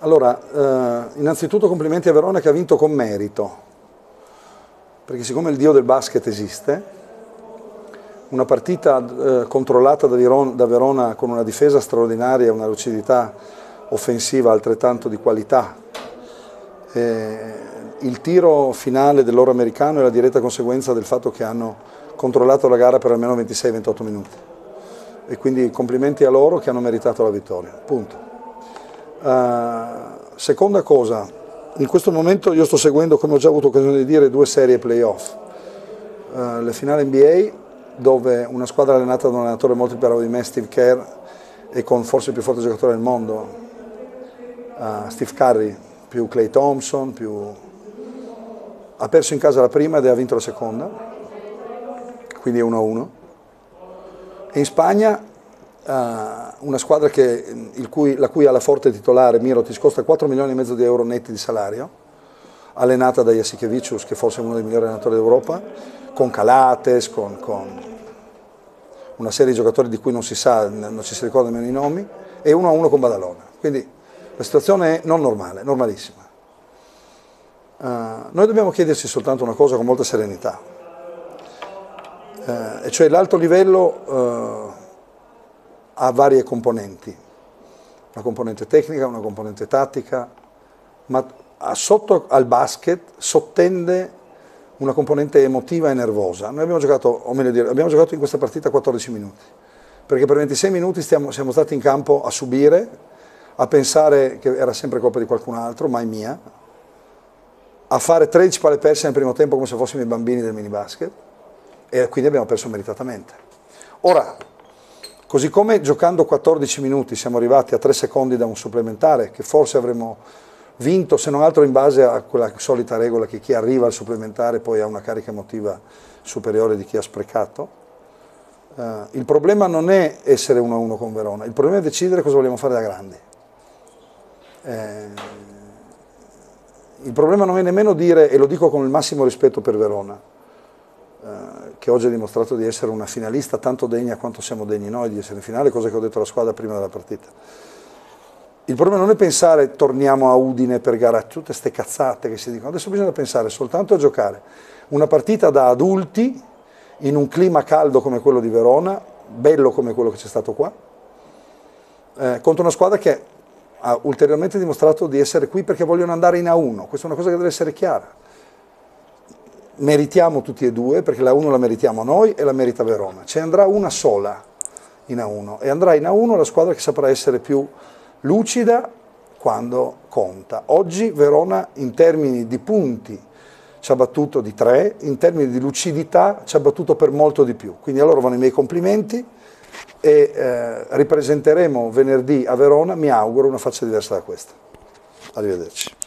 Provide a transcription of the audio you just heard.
Allora, innanzitutto complimenti a Verona che ha vinto con merito, perché siccome il dio del basket esiste, una partita controllata da Verona con una difesa straordinaria e una lucidità offensiva altrettanto di qualità. Il tiro finale del loro americano è la diretta conseguenza del fatto che hanno controllato la gara per almeno 26-28 minuti. E quindi complimenti a loro che hanno meritato la vittoria. Punto. Seconda cosa, in questo momento io sto seguendo, come ho già avuto occasione di dire, due serie playoff. Le finali NBA, dove una squadra allenata da un allenatore molto più bravo di me, Steve Kerr, e con forse il più forte giocatore del mondo, Steve Curry, più Klay Thompson, ha perso in casa la prima ed ha vinto la seconda, quindi è 1-1. E in Spagna una squadra la cui ala forte titolare, Mirotic, costa 4 milioni e mezzo di euro netti di salario, allenata da Jasikevicius, che forse è uno dei migliori allenatori d'Europa, con Calates, con una serie di giocatori di cui non ci si ricorda nemmeno i nomi, e 1-1 con Badalona. Quindi la situazione è non normale, normalissima. Noi dobbiamo chiederci soltanto una cosa con molta serenità, e cioè l'alto livello ha varie componenti, una componente tecnica, una componente tattica, ma sotto al basket sottende una componente emotiva e nervosa. Noi abbiamo giocato, o meglio dire, abbiamo giocato in questa partita 14 minuti, perché per 26 minuti siamo stati in campo a subire, a pensare che era sempre colpa di qualcun altro, mai mia, a fare 13 palle perse nel primo tempo come se fossimo i bambini del minibasket, e quindi abbiamo perso meritatamente. Ora, così come giocando 14 minuti siamo arrivati a 3 secondi da un supplementare, che forse avremmo vinto, se non altro in base a quella solita regola che chi arriva al supplementare poi ha una carica emotiva superiore di chi ha sprecato. Il problema non è essere 1-1 con Verona, il problema è decidere cosa vogliamo fare da grandi. Il problema non è nemmeno dire, e lo dico con il massimo rispetto per Verona, che oggi ha dimostrato di essere una finalista tanto degna quanto siamo degni noi di essere in finale, cosa che ho detto alla squadra prima della partita. Il problema non è pensare torniamo a Udine per gara, tutte queste cazzate che si dicono, adesso bisogna pensare soltanto a giocare una partita da adulti in un clima caldo come quello di Verona, bello come quello che c'è stato qua, contro una squadra che ha ulteriormente dimostrato di essere qui perché vogliono andare in A1, questa è una cosa che deve essere chiara. Meritiamo tutti e due, perché la A1 la meritiamo noi e la merita Verona. Ce ne andrà una sola in A1 e andrà in A1 la squadra che saprà essere più lucida quando conta. Oggi Verona in termini di punti ci ha battuto di 3, in termini di lucidità ci ha battuto per molto di più. Quindi a loro vanno i miei complimenti e ripresenteremo venerdì a Verona, mi auguro, una faccia diversa da questa. Arrivederci.